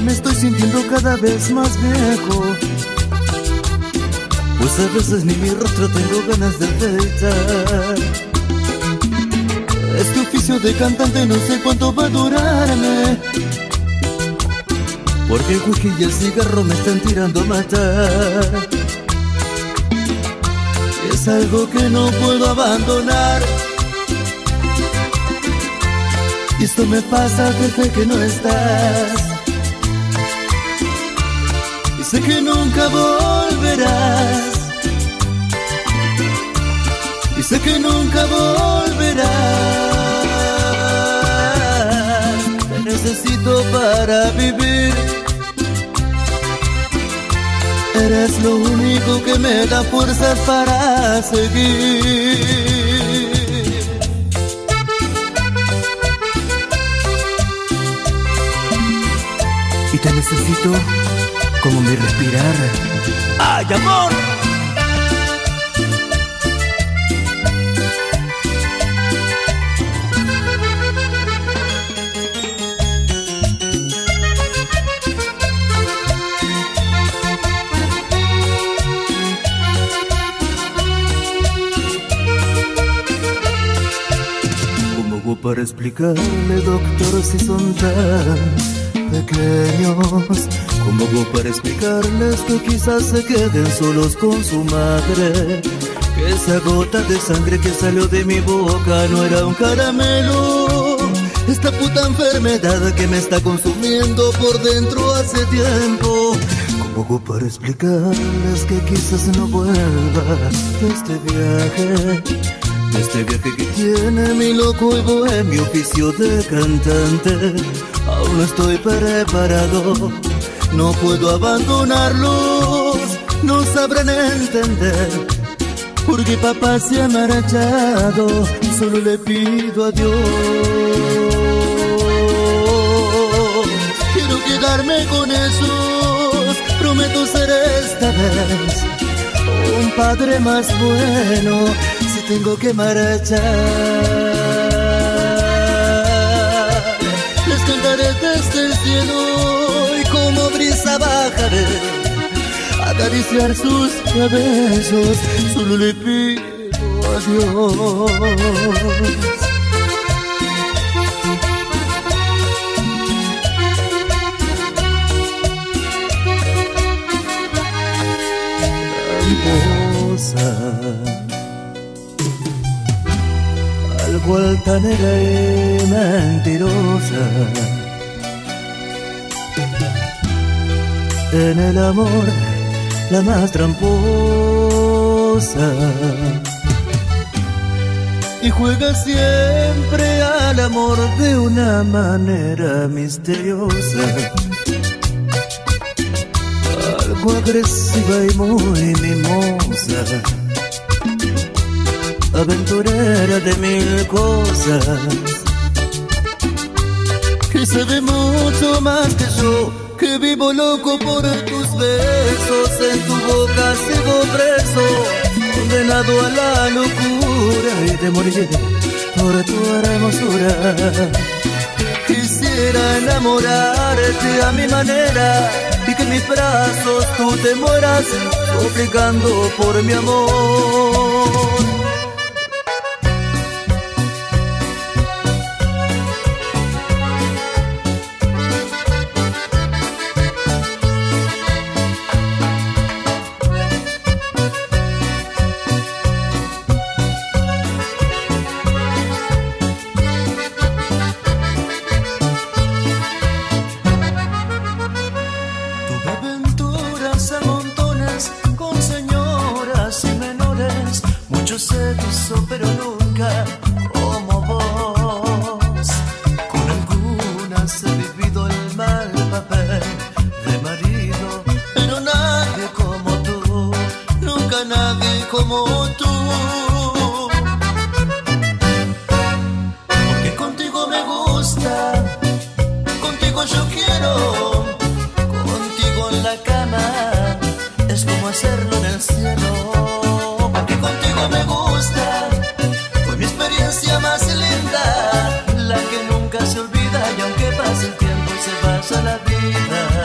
me estoy sintiendo cada vez más viejo, pues a veces ni mi rostro tengo ganas de afeitar. Este oficio de cantante no sé cuánto va a durarme, porque el whisky y el cigarro me están tirando a matar. Es algo que no puedo abandonar, y esto me pasa desde que no estás. Y sé que nunca volverás, y sé que nunca volverás. Te necesito para vivir, eres lo único que me da fuerzas para seguir. Y te necesito como mi respirar. ¡Ay, amor! ¿Cómo hago para explicarle, doctor, si son tan pequeños? ¿Cómo hago para explicarles que quizás se queden solos con su madre? Que esa gota de sangre que salió de mi boca no era un caramelo. Esta puta enfermedad que me está consumiendo por dentro hace tiempo. ¿Cómo hago para explicarles que quizás no vuelva de este viaje? De este viaje que tiene mi loco y bohemio oficio de cantante. Aún no estoy preparado, no puedo abandonarlos, no sabrán entender, porque papá se ha marchado, solo le pido a Dios. Quiero quedarme con esos, prometo ser esta vez un padre más bueno, si tengo que marchar. Les cantaré desde el cielo y como brisa bajaré a acariciar sus cabezos, solo le pido a Dios. Algo altanera y mentirosa, en el amor la más tramposa, y juega siempre al amor de una manera misteriosa, algo agresiva y muy mimosa, aventurera de mil cosas, que sabe mucho más que yo, que vivo loco por tus besos, en tu boca sigo preso, condenado a la locura y de morir por tu hermosura. Quisiera enamorarte a mi manera y que en mis brazos tú te mueras, suplicando por mi amor. Se quiso pero nunca como vos. Con algunas he vivido el mal papel de marido, pero nadie como tú, nunca nadie como tú. Porque contigo me gusta, contigo yo quiero, contigo en la cama es como hacerlo en el cielo. Me gusta, fue mi experiencia más linda, la que nunca se olvida, y aunque pase el tiempo y se pasa la vida,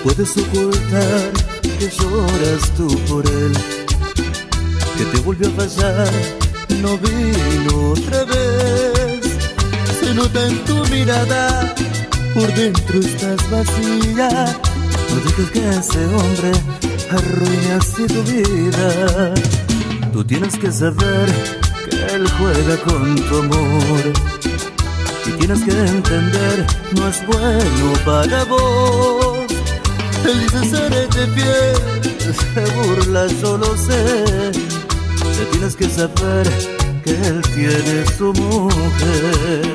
puedes ocultar que lloras tú por él, que te volvió a fallar, no vino otra vez. Se nota en tu mirada, por dentro estás vacía. No dejes que ese hombre arruine así tu vida. Tú tienes que saber que él juega con tu amor, y tienes que entender, no es bueno para vos. Él dice seré fiel, se burla, yo lo sé. Te tienes que saber que él tiene su mujer,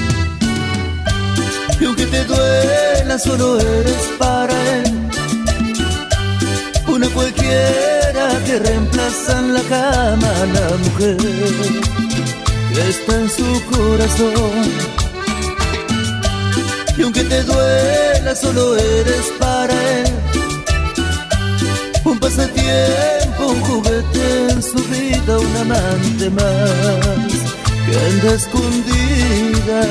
y aunque te duela, solo eres para él una cualquiera que reemplaza en la cama a la mujer que está en su corazón. Y aunque te duela, solo eres para él un pasatiempo, un juguete en su vida, un amante más que anda escondida.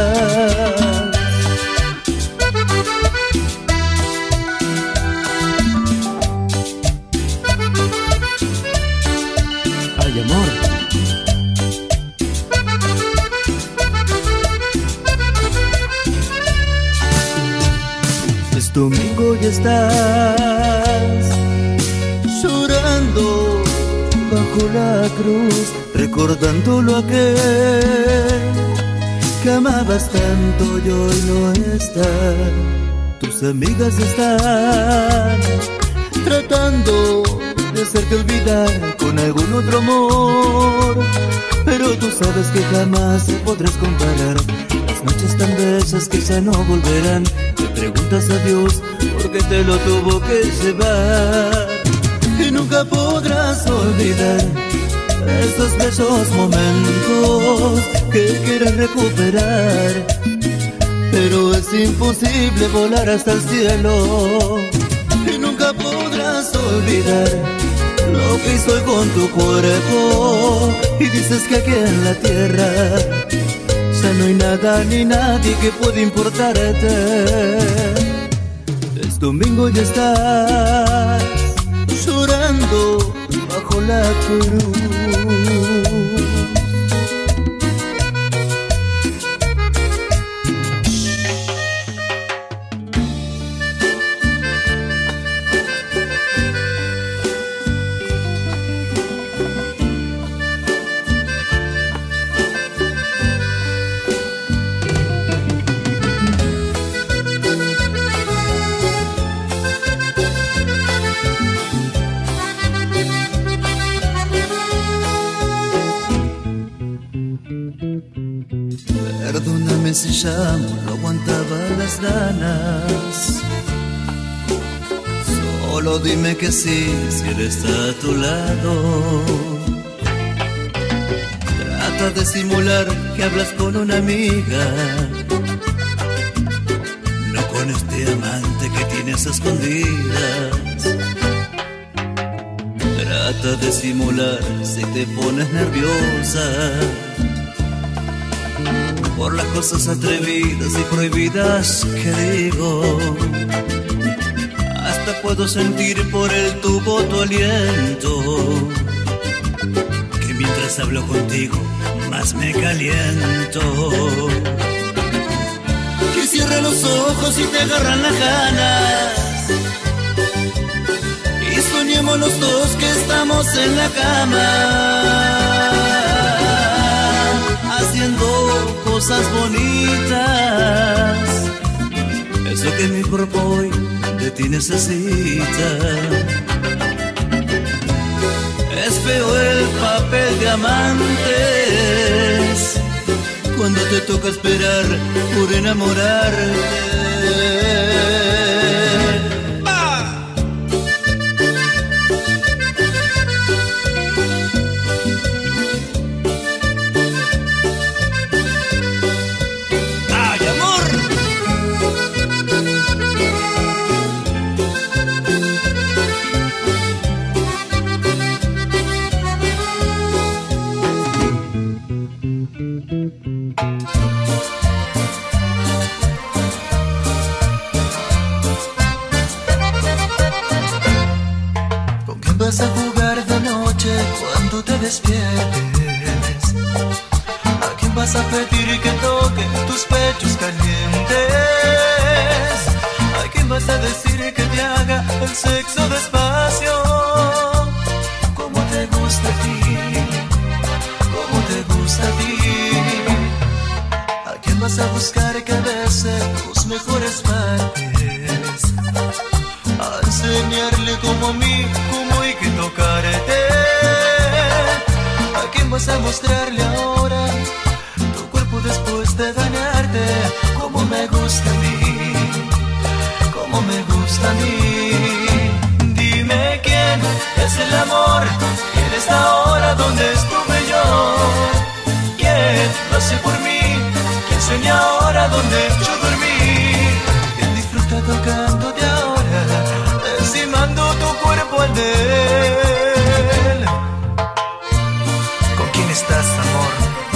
Ay, amor. Es domingo y estás llorando bajo la cruz, recordándolo aquel que amabas tanto y hoy no está. Tus amigas están tratando de hacerte olvidar con algún otro amor, pero tú sabes que jamás podrás comparar las noches tan bellas que ya no volverán. Te preguntas a Dios por qué te lo tuvo que llevar, y nunca podrás olvidar esos bellos momentos que quieres recuperar, pero es imposible volar hasta el cielo. Y nunca podrás olvidar lo que hizo con tu cuerpo, y dices que aquí en la tierra ya no hay nada ni nadie que pueda importarte. Es domingo y estás llorando bajo la cruz. Perdóname si llamo, no aguantaba las ganas. Solo dime que sí, si él está a tu lado. Trata de simular que hablas con una amiga, no con este amante que tienes a escondidas. Trata de simular si te pones nerviosa por las cosas atrevidas y prohibidas que digo. Hasta puedo sentir por el tubo tu aliento, que mientras hablo contigo más me caliento. Que cierra los ojos y te agarran las ganas, y soñemos los dos que estamos en la cama, haciendo cosas bonitas, eso que mi cuerpo hoy de ti necesita. Es feo el papel de amantes cuando te toca esperar por enamorarte. despiertes. ¿A quién vas a pedir que toque tus pechos calientes? ¿A quién vas a decir que te haga el sexo despacio? ¿Cómo te gusta a ti? ¿Cómo te gusta a ti? ¿A quién vas a buscar que bese tus mejores partes? A enseñarle como a mí, cómo hay que tocarte. ¿A quién vas a mostrarle ahora tu cuerpo después de dañarte? Como me gusta a mí, como me gusta a mí. Dime quién es el amor que en esta hora donde estuve yo. ¿Quién lo hace por mí? ¿Quién sueña ahora donde yo dormí? ¿Quién disfruta tocándote ahora, encimando tu cuerpo al de él? ¿Con quién estás, amor?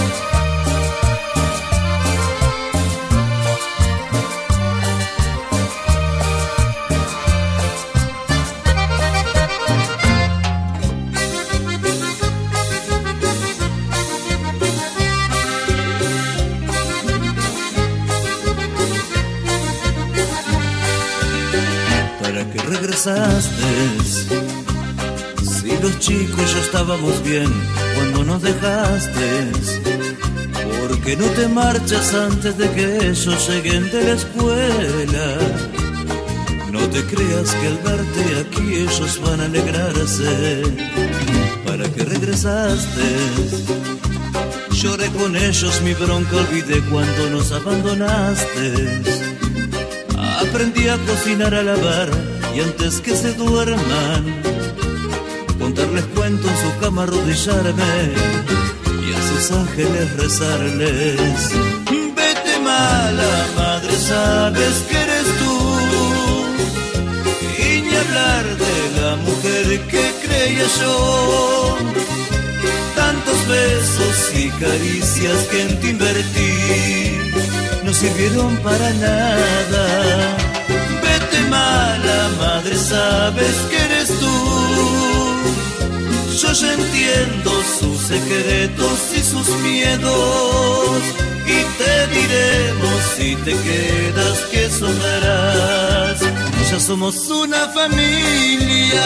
¿Para qué regresaste? Si los chicos ya estábamos bien cuando nos dejaste. ¿Por qué no te marchas antes de que ellos lleguen de la escuela? No te creas que al verte aquí ellos van a alegrarse. ¿Para qué regresaste? Lloré con ellos mi bronca, olvidé cuando nos abandonaste. Aprendí a cocinar, a lavar y antes que se duerman contarles cuentos en su cama, arrodillarme y a sus ángeles rezarles. Vete mala madre, sabes que eres tú, y ni hablar de la mujer que creía yo. Tantos besos y caricias que en ti invertí no sirvieron para nada. Vete mala madre, sabes que eres tú. Yo ya entiendo sus secretos y sus miedos, y te diremos si te quedas que sobrarás. Ya somos una familia.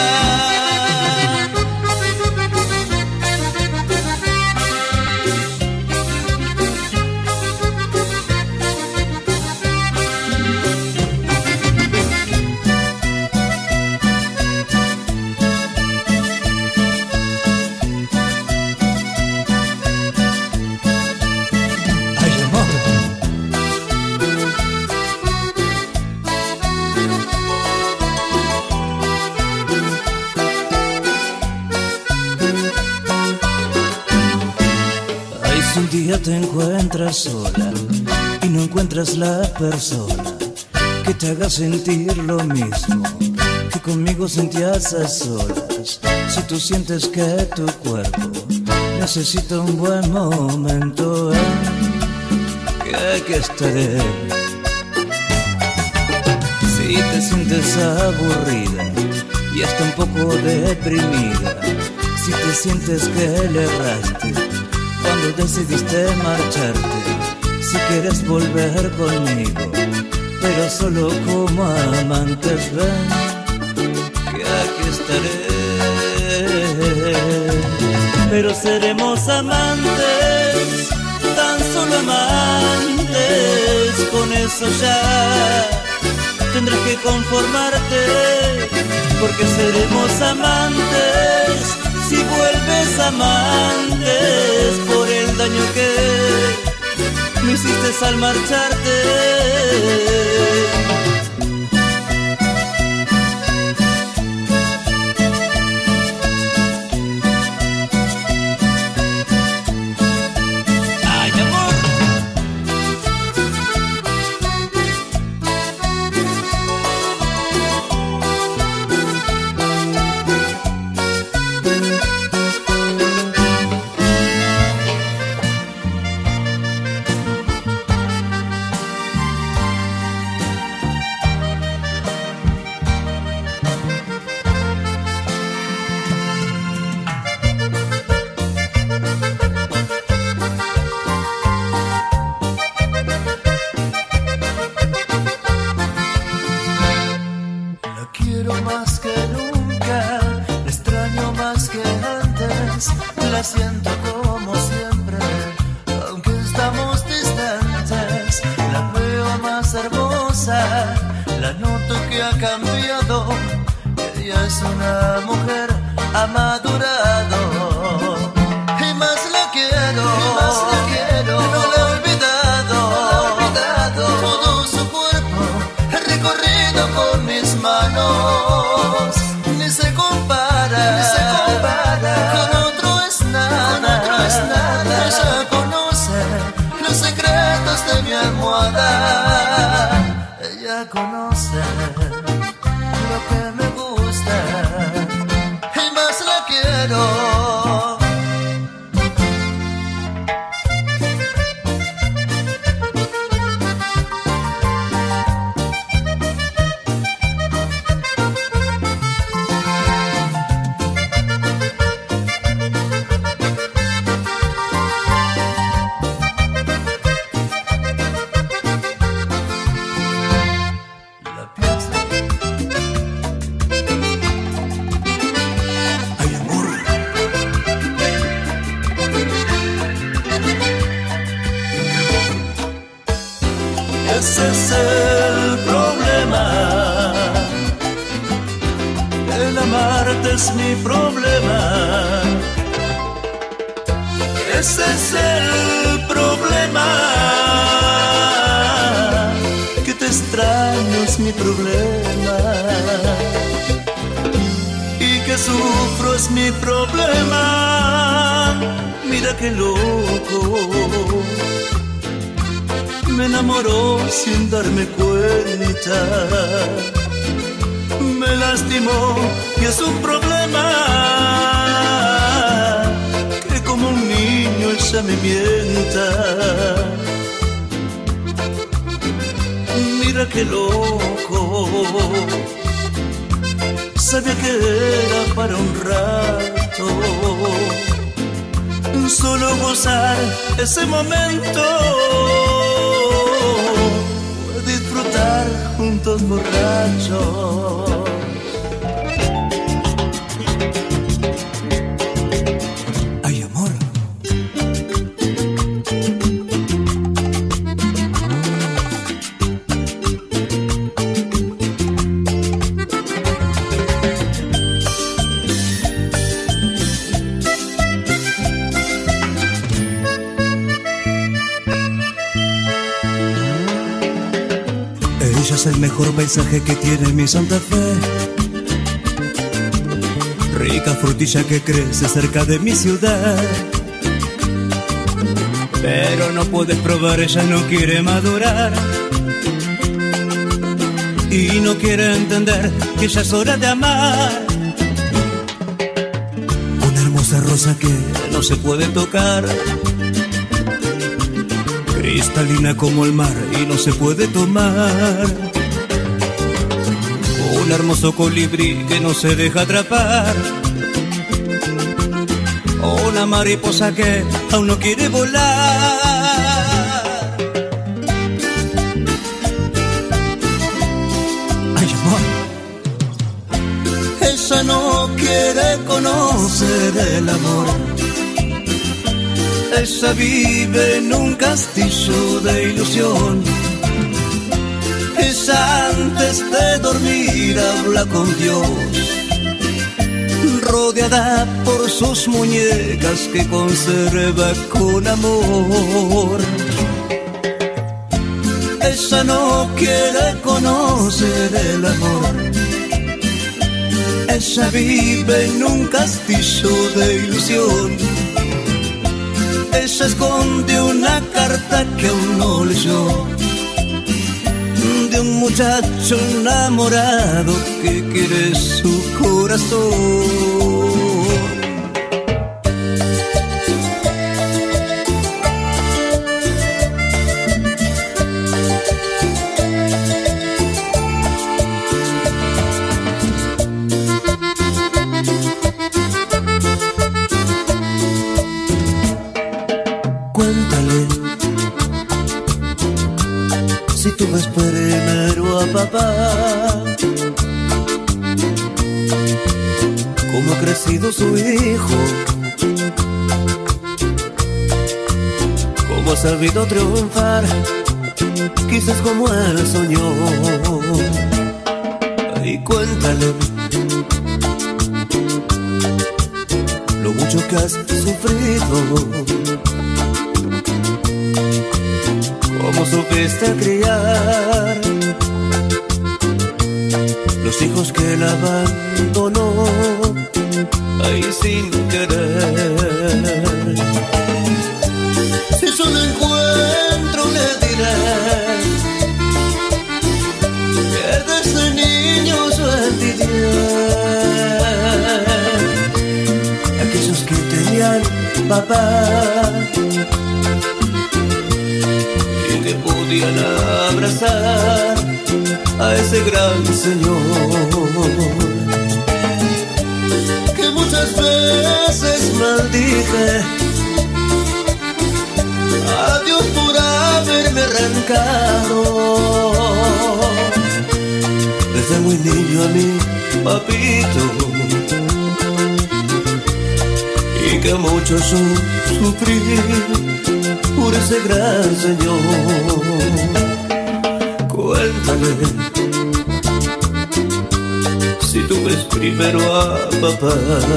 Un día te encuentras sola y no encuentras la persona que te haga sentir lo mismo que conmigo sentías a solas. Si tú sientes que tu cuerpo necesita un buen momento, que aquí estaré. Si te sientes aburrida y hasta un poco deprimida, si te sientes que le erraste cuando decidiste marcharte, si quieres volver conmigo, pero solo como amantes, ven, que aquí estaré. Pero seremos amantes, tan solo amantes, con eso ya tendrás que conformarte, porque seremos amantes si vuelves amantes por el daño que me hiciste al marcharte. cosa, la noto que ha cambiado, que ella es una mujer, ha madurado. Y más la quiero, no la he olvidado, todo su cuerpo he recorrido con mis manos. Ni se compara, con otro es nada, ella conoce los secretos de mi almohada, ella conoce lo que me gusta, y más la quiero. Ese es el problema, el amarte es mi problema. Ese es el problema, que te extraño es mi problema, y que sufro es mi problema. Mira qué loco, me enamoró sin darme cuenta, me lastimó y es un problema, que como un niño ella me mienta. Mira qué loco, sabía que era para un rato, solo gozar ese momento, disfrutar juntos borrachos. Ay, amor. Ella es el mejor paisaje que tiene mi Santa Fe, rica frutilla que crece cerca de mi ciudad. Pero no puedes probar, ella no quiere madurar, y no quiere entender que ya es hora de amar. Una hermosa rosa que no se puede tocar, cristalina como el mar y no se puede tomar. Un hermoso colibrí que no se deja atrapar, una mariposa que aún no quiere volar. Ay, amor. Ella no quiere conocer el amor, ella vive en un castillo de ilusión. Ella antes de dormir habla con Dios, rodeada por sus muñecas que conserva con amor. Ella no quiere conocer el amor, ella vive en un castillo de ilusión. Ella esconde una carta que aún no leyó, de un muchacho enamorado que quiere su corazón. Cuéntale, si tú ves primero a papá, cómo ha crecido su hijo, cómo ha sabido triunfar, quizás como él soñó. Cuéntale lo mucho que has sufrido, cómo supiste criar los hijos que él abandonó ahí sin querer. Si solo encuentro le diré que desde niño yo envidié aquellos que tenían papá y que podían abrazar a ese gran señor que muchas veces maldije a Dios por haberme arrancado desde muy niño a mi papito, y que mucho sufrí por ese gran señor. Cuéntale si tú ves primero a papá.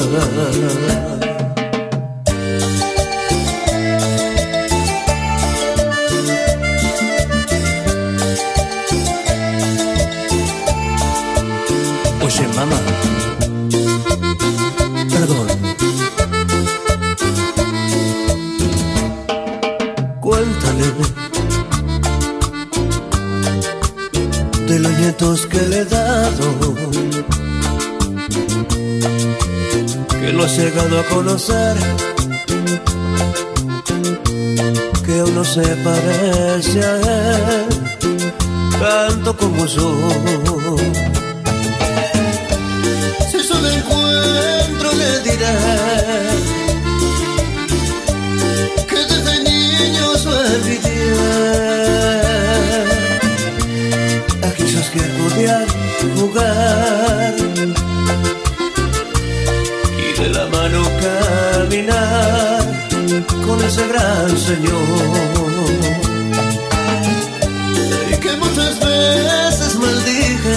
Oye, mamá, perdón. Cuéntale de los nietos que le he dado, que lo has llegado a conocer, que aún no se parece a él tanto como yo. Si solo encuentro le diré que desde niño yo envidié aquellos que podían jugar y de la mano caminar con ese gran señor, y que muchas veces maldije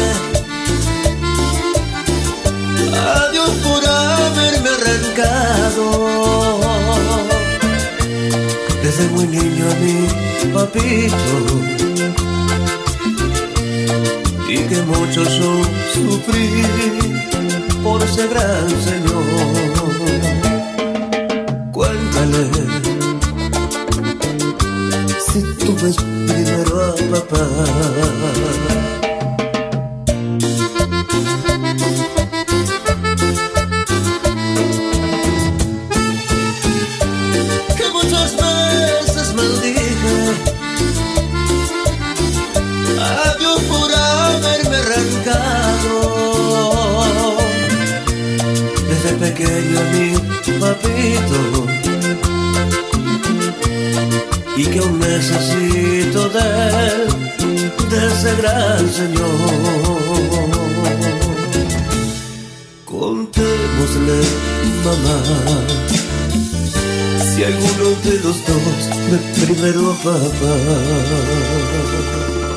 a Dios por haberme arrancado desde muy niño a mi papito, y que mucho yo sufrí por ese gran señor. Cuéntale si tú ves primero a papá. Que muchas veces maldije a Dios por haberme arrancado desde pequeño a mi papito, y que aún necesito de ese gran señor. Contémosle, mamá, si alguno de los dos ve primero a papá.